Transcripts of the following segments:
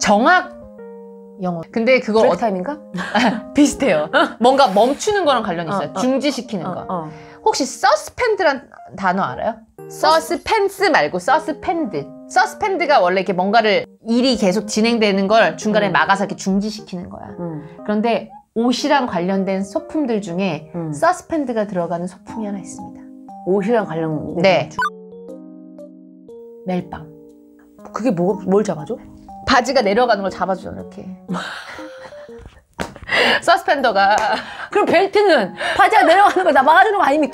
정학 영어. 근데 그거 브레이크 타임인가? 비슷해요. 뭔가 멈추는 거랑 관련이 있어요. 중지시키는 거. 혹시 서스펜드란 단어 알아요? 서스펜스 말고 서스펜드. 서스펜드가 원래 이렇게 뭔가를 일이 계속 진행되는 걸 중간에 막아서 이렇게 중지시키는 거야. 그런데 옷이랑 관련된 소품들 중에 서스펜드가 들어가는 소품이 하나 있습니다. 옷이랑 관련. 네. 멜빵. 그게 뭘 잡아줘? 바지가 내려가는 걸 잡아주죠, 이렇게. 서스펜더가. 그럼 벨트는 바지가 내려가는 걸 막아주는 거 아닙니까?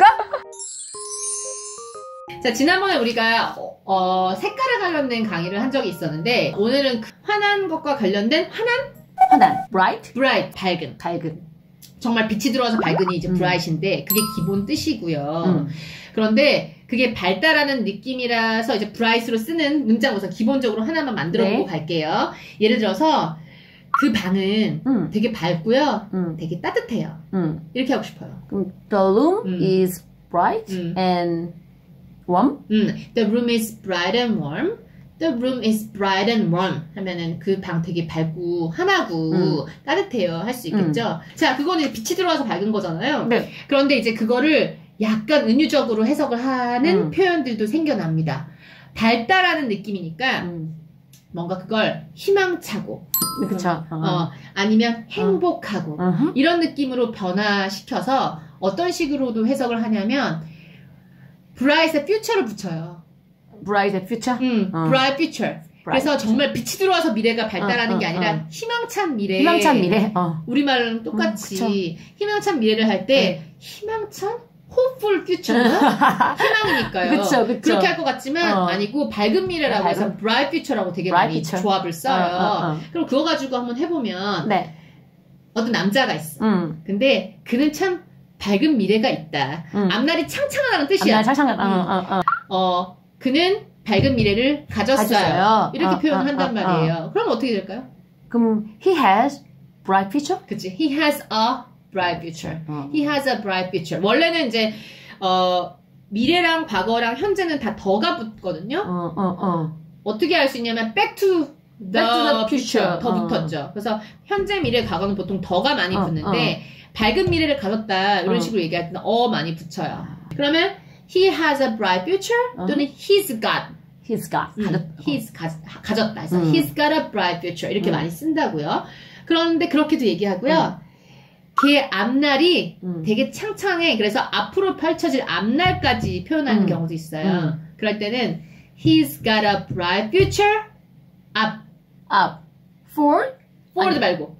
자, 지난번에 우리가 색깔에 관련된 강의를 한 적이 있었는데 오늘은 환한 것과 관련된 환한, bright, 밝은. 정말 빛이 들어와서 밝은이 이제 bright인데 그게 기본 뜻이고요. 그런데 그게 밝다라는 느낌이라서 이제 bright로 쓰는 문장 우선 기본적으로 하나만 만들어보고 갈게요. 예를 들어서 그 방은 되게 밝고요. 되게 따뜻해요. 이렇게 하고 싶어요. 그럼 the room is bright and warm? The room is bright and warm. The room is bright and warm 하면은 그 방 되게 밝고 환하고 따뜻해요 할 수 있겠죠. 자, 그거는 빛이 들어와서 밝은 거잖아요. 네. 그런데 이제 그거를 약간 은유적으로 해석을 하는 표현들도 생겨납니다. 밝다라는 느낌이니까 뭔가 그걸 희망차고 그쵸. 아니면 행복하고 이런 느낌으로 변화시켜서 어떤 식으로도 해석을 하냐면 bright에 future를 붙여요. bright future? bright future. 그래서 정말 빛이 들어와서 미래가 밝다라는 게 아니라 희망찬 미래. 희망찬 미래. 우리말은 똑같이 희망찬 미래를 할 때 희망찬 hopeful future가 희망이니까요. 그쵸. 그렇게 할 것 같지만 아니고 밝은 미래라고 해서 bright future라고 되게 많이 조합을 써요. 그럼 그거 가지고 한번 해보면 어떤 남자가 있어. 근데 그는 참 밝은 미래가 있다. 앞날이 창창하다는 뜻이야. 앞날 창창하다. 그는 밝은 미래를 가졌어요. 이렇게 표현을 한단 말이에요. 그럼 어떻게 될까요? 그럼 he has bright future? 그치. He has a bright future. He has a bright future. 원래는 이제 미래랑 과거랑 현재는 다 더가 붙거든요. 어떻게 할 수 있냐면 back to the future 더 붙었죠. 그래서 현재, 미래, 과거는 보통 더가 많이 붙는데 밝은 미래를 가졌다 이런 식으로 얘기할 때는 많이 붙여요. 그러면 he has a bright future 또는 he's got 가졌다. 그래서 he's got a bright future 이렇게 많이 쓴다고요. 그런데 그렇게도 얘기하고요. 걔의 앞날이 되게 창창해. 그래서 앞으로 펼쳐질 앞날까지 표현하는 경우도 있어요. 그럴 때는 he's got a bright future up. forward 말고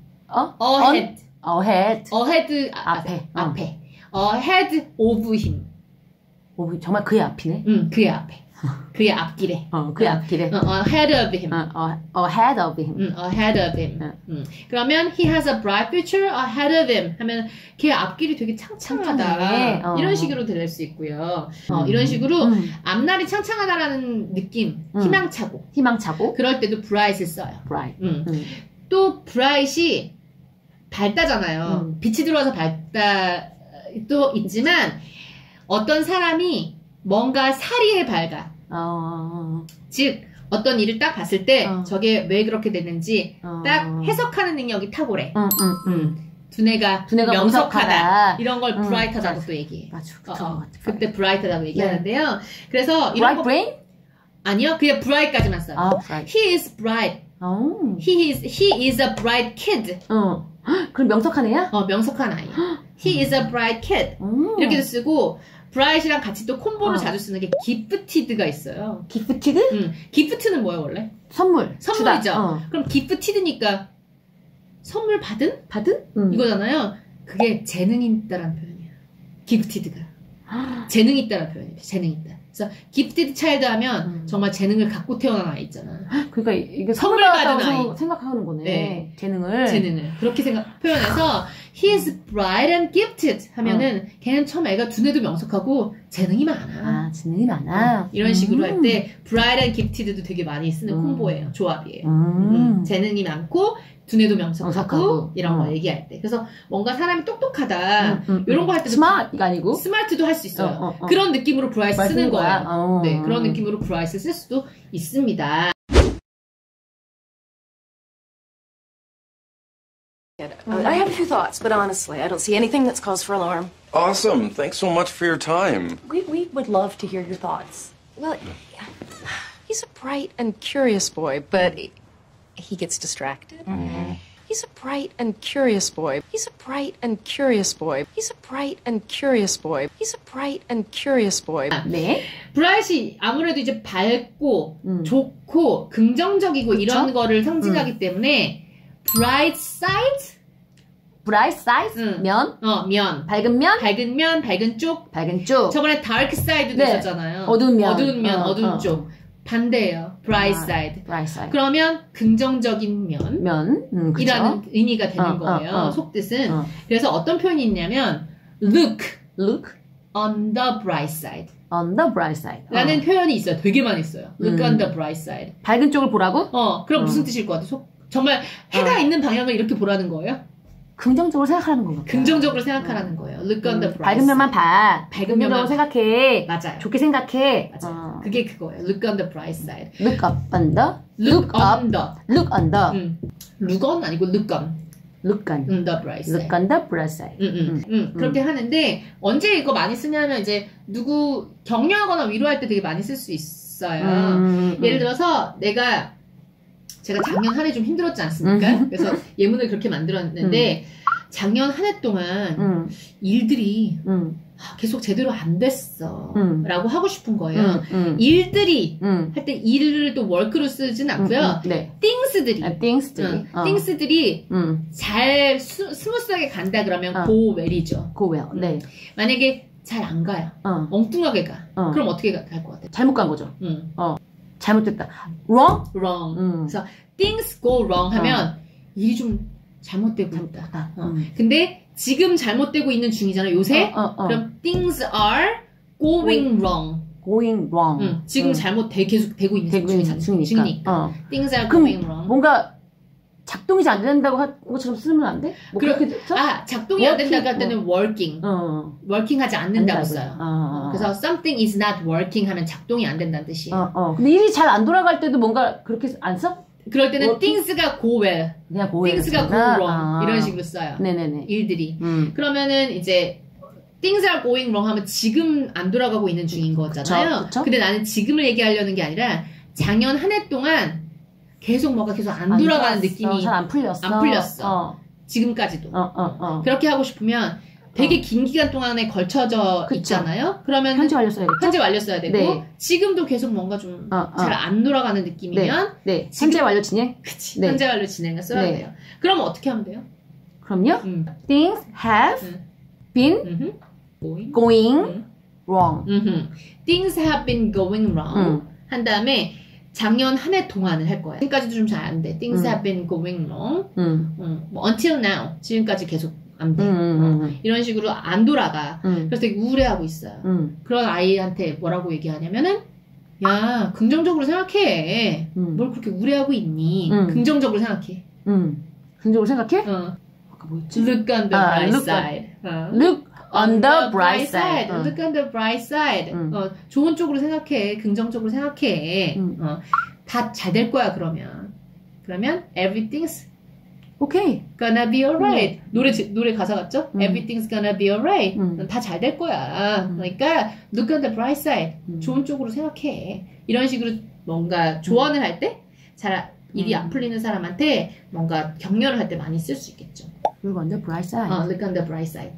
ahead 앞에 ahead of him. 정말 그의 앞이네. 그의 앞에. 그의 앞길에. 그의 앞길에. ahead of him. ahead of him. ahead of him. 그러면 he has a bright future ahead of him 하면 걔의 앞길이 되게 창창하다. 이런 식으로 들릴 수 있고요. 이런 식으로 앞날이 창창하다라는 느낌, 희망차고. 그럴 때도 bright을 써요. bright. 또 bright이 밝다잖아요. 빛이 들어와서 밝다도 있지만 어떤 사람이 뭔가 사리에 밝아. 즉 어떤 일을 딱 봤을 때 저게 왜 그렇게 됐는지 딱 해석하는 능력이 탁월해. 두뇌가 명석하다. 이런 걸 bright하다고 또 얘기해. 맞아. 그때 bright하다고 얘기하는데요. 그래서 이런 bright brain? 아니요, 그냥 bright까지만 써요. He is bright. He is a bright kid. 그럼 명석한 애야? 명석한 아이. He is a bright kid. 이렇게도 쓰고 bright이랑 같이 또 콤보로 자주 쓰는 게 gifted가 있어요. gifted? gift는 뭐예요 원래? 선물이죠. 그럼 gifted니까 선물 받은? 이거잖아요. 그게 재능이 있다라는 표현이에요. gifted가. 재능이 있다라는 표현이에요. 재능이 있다. 그래서 gifted child 하면 정말 재능을 갖고 태어난 아이 있잖아. 그러니까 이게 선물 받은 아이 생각하는 거네. 네. 재능을 그렇게 표현해서 he is bright and gifted 하면은 걔는 처음 애가 두뇌도 명석하고 재능이 많아. 재능이 많아. 이런 식으로 할 때 bright and gifted도 되게 많이 쓰는 콤보예요. 조합이에요. 재능이 많고 두뇌도 명석하고 이런 거 얘기할 때. 그래서 뭔가 사람이 똑똑하다 이런 거 할 때도 스마트가 아니고 스마트도 할 수 있어요. 그런 느낌으로 bright 쓰는 거예요. 네, 그런 느낌으로 bright 쓸 수도 있습니다. I have a few thoughts, but honestly, I don't see anything that's cause for alarm. Awesome. Thanks so much for your time. We would love to hear your thoughts. Well, he's a bright and curious boy, but he gets distracted. He's a bright and curious boy. He's a bright and curious boy. He's a bright and curious boy. He's a bright and curious boy. 네. 브라이트이 아무래도 이제 밝고 좋고 긍정적이고 이런 거를 상징하기 때문에 bright side? bright side? 면? 면. 밝은 면? 밝은 면, 밝은 쪽. 밝은 쪽. 저번에 dark side도 네. 있었잖아요. 어두운 면. 어두운 면, 어두운 쪽. 반대예요. bright side. bright side. 그러면 긍정적인 면. 면. 이라는 의미가 되는 거예요. 속뜻은. 그래서 어떤 표현이 있냐면 look on the bright side. on the bright side. 라는 표현이 있어요. 되게 많이 써요. look on the bright side. 밝은 쪽을 보라고? 그럼 무슨 뜻일 것 같아? 정말 해가 있는 방향을 이렇게 보라는 거예요? 긍정적으로 생각하는 건가? 긍정적으로 생각하라는 거예요. Look on the bright 밝은 면만 봐. 밝은 면만 생각해. 맞아요. 좋게 생각해. 맞아요. 그게 그거예요. Look on the bright side. Look up on the. Look on the. Look on the. Look on 아니고 look on. Look on the bright side. Look on the bright side. 그렇게 하는데 언제 이거 많이 쓰냐면 이제 누구 격려하거나 위로할 때 되게 많이 쓸 수 있어요. 예를 들어서 제가 작년 한 해 좀 힘들었지 않습니까? 그래서 예문을 그렇게 만들었는데 작년 한 해 동안 일들이 계속 제대로 안 됐어 라고 하고 싶은 거예요. 일들이 할 때 일을 또 work로 쓰진 않고요. 네. things들이 잘 스무스하게 간다 그러면 go well이죠. go well. 네. 만약에 잘 안 가요. 엉뚱하게 가. 그럼 어떻게 갈 것 같아요? 잘못 간 거죠. 잘못됐다. wrong? 그래서 things go wrong 하면 일이 좀 잘못되고 있다. 근데 지금 잘못되고 있는 중이잖아요. 요새. 그럼 things are going wrong. going wrong. 지금 계속 되고 있는 중이니까. things are going wrong. 뭔가 작동이 잘 안 된다고 한 것처럼 쓰면 안 돼? 뭐 그렇게 작동이 안 된다고 할 때는 working. working 하지 않는다고 써요. 그래서 something is not working 하면 작동이 안 된다는 뜻이에요. 근데 일이 잘 안 돌아갈 때도 뭔가 그렇게 안 써? 그럴 때는 things가 go well. 그냥 go well. things가 go wrong. 이런 식으로 써요. 네네네. 일들이. 그러면은 이제 things are going wrong 하면 지금 안 돌아가고 있는 중인 거잖아요. 그쵸? 근데 나는 지금을 얘기하려는 게 아니라 작년 한 해 동안 계속 안 돌아가는 느낌이 잘 안 풀렸어. 지금까지도. 그렇게 하고 싶으면 되게 긴 기간 동안에 걸쳐져 있잖아요. 그러면 현재 완료 써야겠죠. 현재 완료 써야 되고 네. 지금도 계속 뭔가 좀 잘 안 돌아가는 느낌이면 네. 현재 완료 진행? 그치. 네. 현재 완료 진행을 써야 돼요. 그럼 어떻게 하면 돼요? 그럼요. Things have been going wrong. Things have been going wrong. 한 다음에 작년 한 해 동안을 할 거예요. 지금까지도 좀 잘 안 돼. Things have been going wrong. 뭐 until now. 지금까지 계속 안 돼. 이런 식으로 안 돌아가. 그래서 되게 우울해하고 있어요. 그런 아이한테 뭐라고 얘기하냐면은 야, 긍정적으로 생각해. 뭘 그렇게 우울해하고 있니? 긍정적으로 생각해. 긍정적으로 생각해? 아까 뭐였지? Look on the bright side. Look on the bright side. Look on the bright side. 좋은 쪽으로 생각해. 긍정적으로 생각해. 다 잘 될 거야, 그러면. everything's okay. gonna be alright. 노래 가사 같죠? Everything's gonna be alright. 다 잘 될 거야. 그러니까 look on the bright side. 좋은 쪽으로 생각해. 이런 식으로 뭔가 조언을 할 때 일이 안 풀리는 사람한테 뭔가 격려를 할 때 많이 쓸 수 있겠죠. Look on the bright side. Look on the bright side.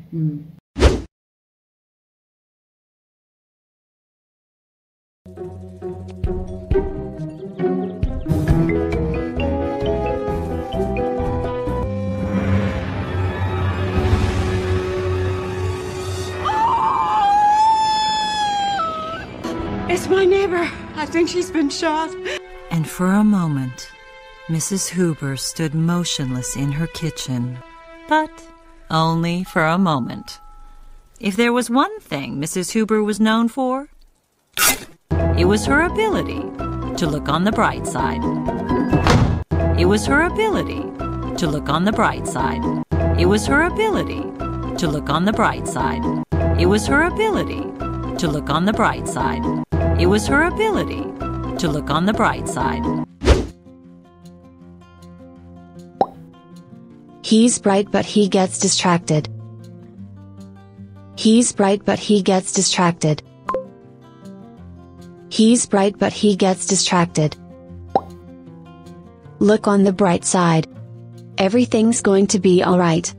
It's my neighbor. I think she's been shot. And for a moment, Mrs. Huber stood motionless in her kitchen. But only for a moment. If there was one thing Mrs. Huber was known for, it was her ability to look on the bright side. It was her ability to look on the bright side. It was her ability to look on the bright side. It was her ability to look on the bright side. It was her ability to look on the bright side. He's bright but he gets distracted. He's bright but he gets distracted. He's bright but he gets distracted. Look on the bright side. Everything's going to be alright.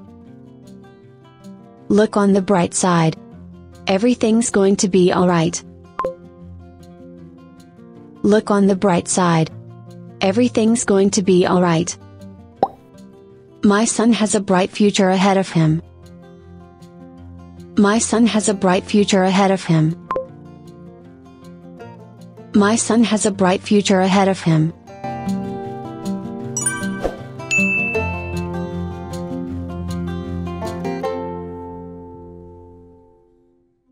Look on the bright side. Everything's going to be alright. Look on the bright side. Everything's going to be alright. My son has a bright future ahead of him. My son has a bright future ahead of him. My son has a bright future ahead of him.